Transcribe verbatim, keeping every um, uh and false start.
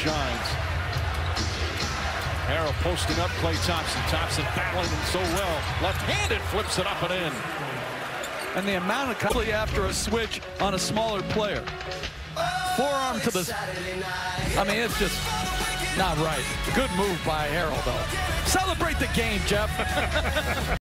shines. Harrell posting up Klay Thompson. Thompson battling him so well. Left-handed flips it up and in. And the amount of quickly after a switch on a smaller player. Forearm to the... I mean, it's just not right. Good move by Harrell, though. Celebrate the game, Jeff.